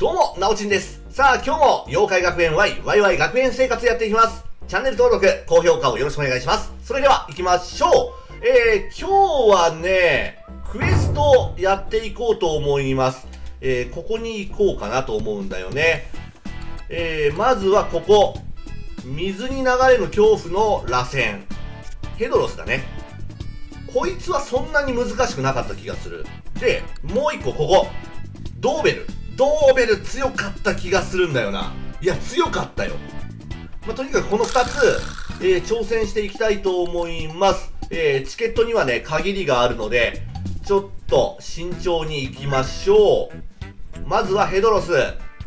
どうも、なおちんです。さあ、今日も妖怪学園 Y、ワイワイ学園生活やっていきます。チャンネル登録、高評価をよろしくお願いします。それでは、行きましょう。今日はね、クエストやっていこうと思います。ここに行こうかなと思うんだよね。まずはここ。水に流れる恐怖の螺旋。ヘドロスだね。こいつはそんなに難しくなかった気がする。で、もう一個ここ。ドーベル。ドーベル強かった気がするんだよな。いや、強かったよ。とにかくこの2つ、挑戦していきたいと思います。チケットにはね、限りがあるので、ちょっと慎重に行きましょう。まずはヘドロス。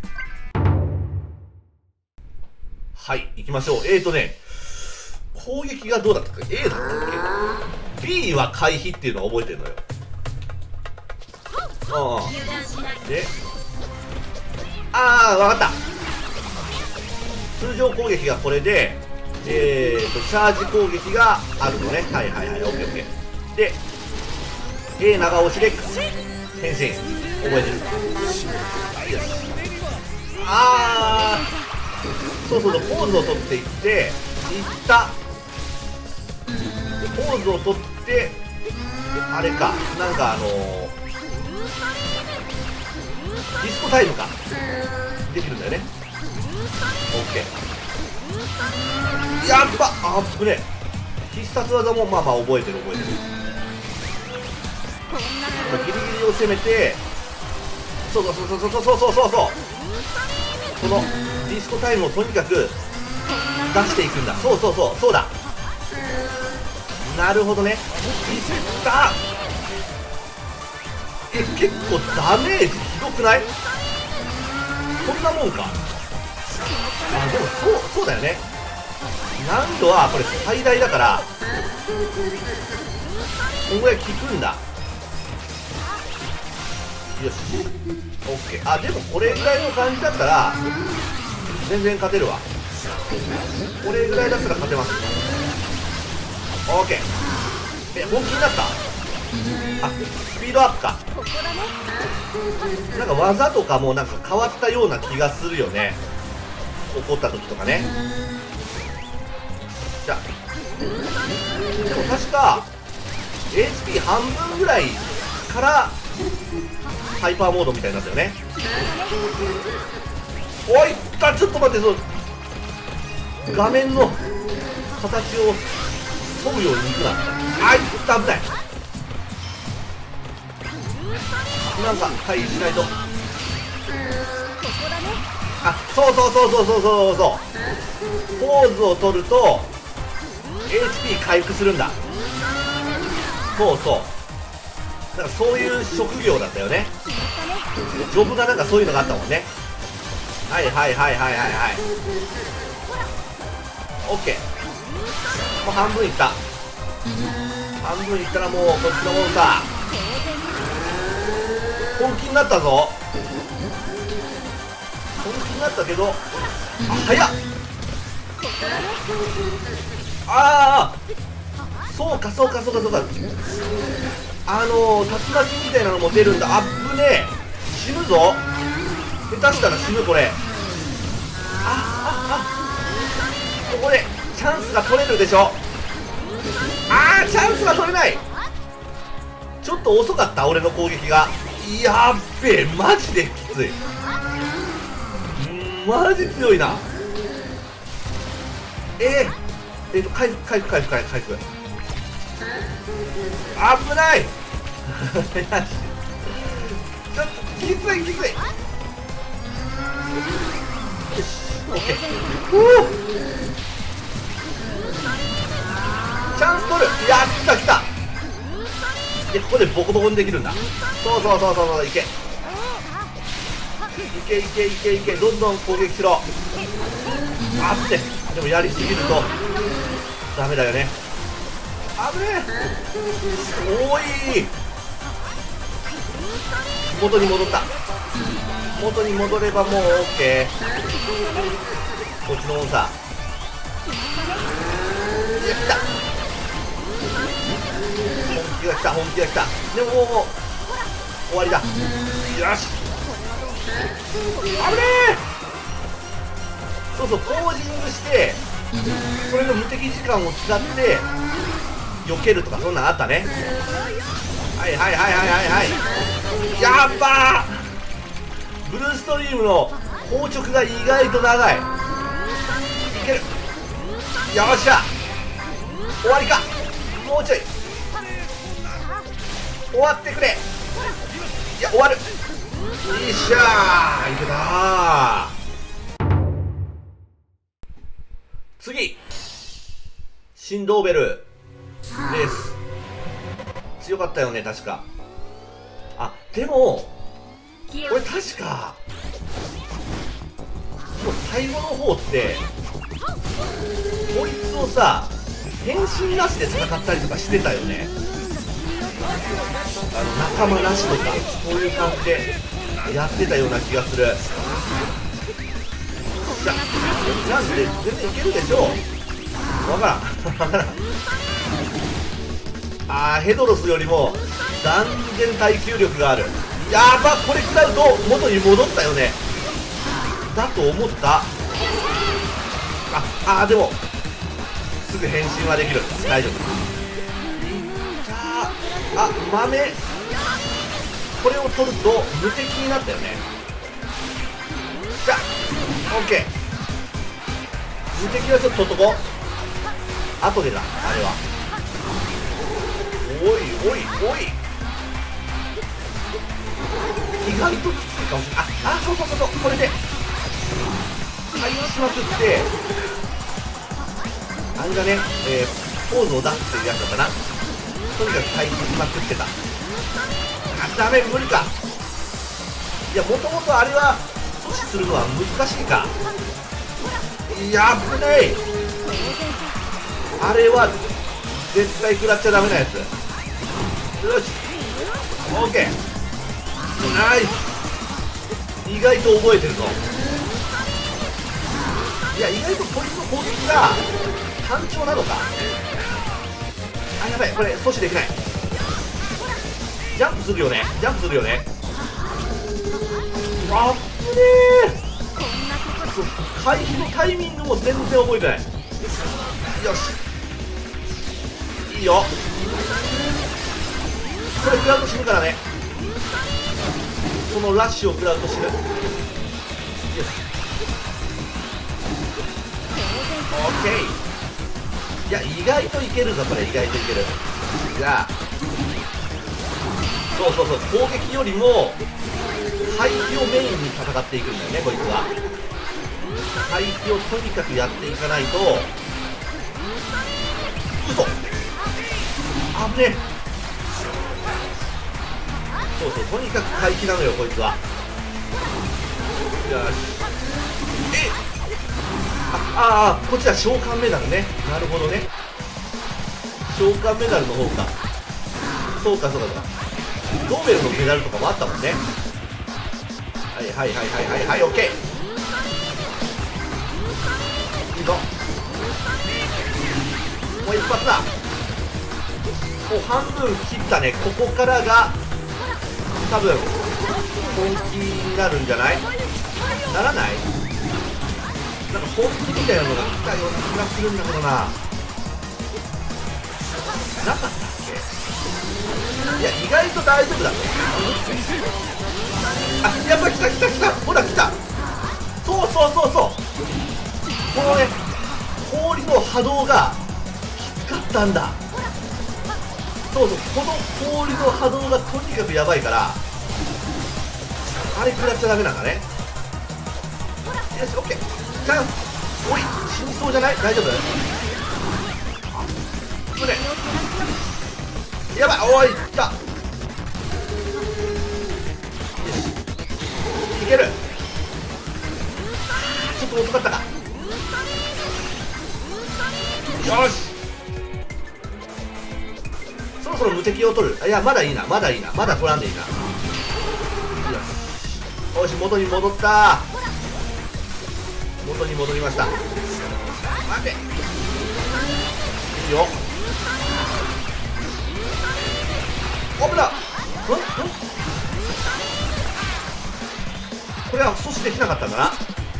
はい、行きましょう。攻撃がどうだったっけ？ A だったっけ？ B は回避っていうのを覚えてるのよ。で、わかった。通常攻撃がこれで、チャージ攻撃があるのね。はいはいはい、オッケーオッケー。で、A 長押しで変身。覚えてる。よし。そうそうそう、ポーズを取っていって、いった。ポーズを取って、あれか、なんかディスコタイムかできるんだよね。オッケー。やっぱぶねえ。必殺技もまあまあ覚えてる。ギリギリを攻めて、そうこのディスコタイムをとにかく出していくんだ。そうだ。なるほどね。いった結構ダメージひどくない？こんなもんか。でもそうだよね。難易度はこれ最大だからこんぐらい効くんだ。よし、オッケー。でもこれぐらいの感じだったら全然勝てるわ。これぐらいだったら勝てます。オッケー。本気になった。スピードアップか。なんか技とかもなんか変わったような気がするよね。怒った時とかね。じゃあでも確か HP 半分ぐらいからハイパーモードみたいになったよね。おいったちょっと待って、画面の形を沿うようにいくな。いった危ない。なんか回避しないと。そうポーズを取ると HP 回復するんだ。だからそういう職業だったよね。ジョブがなんかそういうのがあったもんね。はい。オッケー。もう半分いったらもうこっちのもんさ。本気になったぞ。本気になったけど早っ。そうか竜巻みたいなのも出るんだ。ぶねえ、死ぬぞ。下手したら死ぬ。これここでチャンスが取れるでしょ。チャンスが取れない。ちょっと遅かった俺の攻撃が。やっべえ、マジできつい。マジ強いな。回復危ないちょっときつい。よし、オッケー。チャンス取る。やった、来た。ここでボコボコにできるんだ。そういけ。どんどん攻撃しろ。でもやりすぎるとダメだよね。危ねえ。おい、元に戻った。元に戻ればもう OK。 こっちのもんさ。来た。本気が来た。でももう終わりだ。よし、 危ねえ。そうそう、ポージングしてそれの無敵時間を使って避けるとか、そんなんあったね。はいはいはいはいはいはい。やっばー、ブルーストリームの硬直が意外と長い。いける。よっしゃ、終わりか。もうちょい終わってくれ。いや終わる。よいしゃー、いけたー。次、シンドーベルレース強かったよね確か。あ、でもこれ確かもう最後の方ってこいつをさ変身なしで戦ったりとかしてたよね。仲間なしとかそういう感じでやってたような気がする。じゃあなんで全然いけるでしょう。わからんあー、ヘドロスよりも断然耐久力がある。やば、これ食らうと元に戻ったよね。だと思った。あ、でもすぐ変身はできる。大丈夫。あ、豆これを取ると無敵になったよね。じゃあ OK、 無敵はちょっと取っとこう。後でだあれは。おいおいおい、意外ときついかもしれない。そうそうそうそう、これで回しまくってあれだね、ポーズを出すっていうやつだったな。とにかく回避しまくってた。ダメ、無理か。いや、もともとあれは阻止するのは難しいか。やぶねえ、あれは絶対食らっちゃダメなやつ。よし OK、 ナイス。意外と覚えてるぞ。いや、意外とこいつの攻撃が単調なのか。やばい、これ阻止できない。ジャンプするよね、ジャンプするよね。あっぶねえ。回避のタイミングも全然覚えてない。よし、いいよ。それ食らうと死ぬからね。そのラッシュを食らうと死ぬ。よし OK。 いや、意外といけるぞこれ。意外といける。じゃあそうそうそう、攻撃よりも回避をメインに戦っていくんだよねこいつは。回避をとにかくやっていかないと。嘘、危ねえ。そうそう、とにかく回避なのよこいつは。よし、こっちは召喚メダルね。なるほどね、召喚メダルの方か。そうかそうかそうか、ドーベルのメダルとかもあったもんね。はいはいはいはいはいはい、オッケー。いいぞ、もう一発だ。もう半分切ったね。ここからが多分本気になるんじゃない？ならない？なんか本気みたいなのが来たような気がするんだけどな。なかったっけ？いや、意外と大丈夫だね。やっぱ来た来た来た、ほら来た。そうそうそうそう、このね氷の波動がきつかったんだ。そうそう、この氷の波動がとにかくやばいから、あれ食らっちゃダメなんだね。よし、オッケー、チャンス。おい、死にそうじゃない？大丈夫？これやばい、おい、来た。よし、いける。ちょっと遅かったか。よし、そろそろ無敵を取る。いや、まだいいな、まだいいな、まだ取らんでいいな。よし、よし、元に戻った。元に戻りました。待て、いいよ。危ない。ここれは阻止できなかったんだな。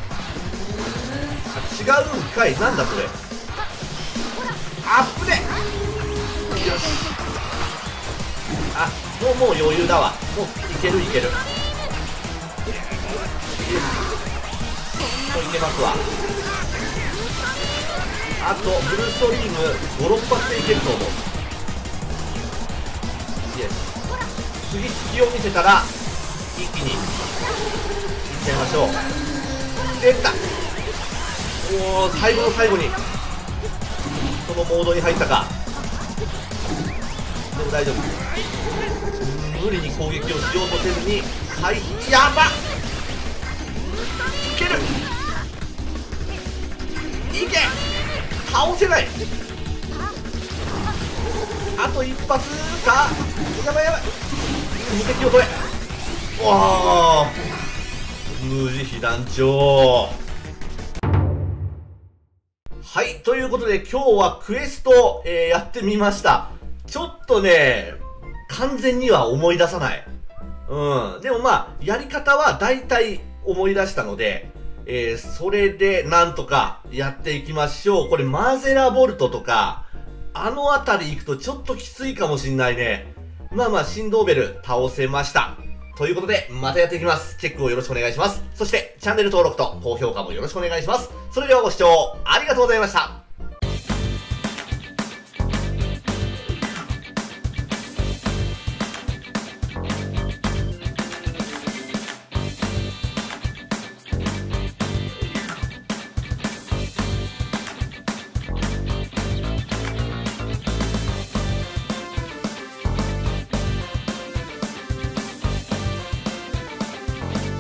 違うんかい。なんだそれ。あっぶね。よし。あ、もう余裕だわ。もういけるいける。もういけますわ。あとブルーストリーム5、6発でいけると思う。次隙を見せたら一気にいっちゃいましょう。出た。おお、最後の最後にそのモードに入ったか。でも大丈夫。無理に攻撃をしようとせずに回避。やばっ、いける。いけ、倒せない。あと一発か。やばいやばい、無敵を取れ。おお、無慈悲団長。はい、ということで今日はクエスト、やってみました。ちょっとね、完全には思い出さない。でもまあ、やり方は大体思い出したので、それでなんとかやっていきましょう。これマーゼラボルトとか、あの辺り行くとちょっときついかもしんないね。まあまあ、シンドーベル倒せました。ということで、またやっていきます。チェックをよろしくお願いします。そして、チャンネル登録と高評価もよろしくお願いします。それではご視聴ありがとうございました。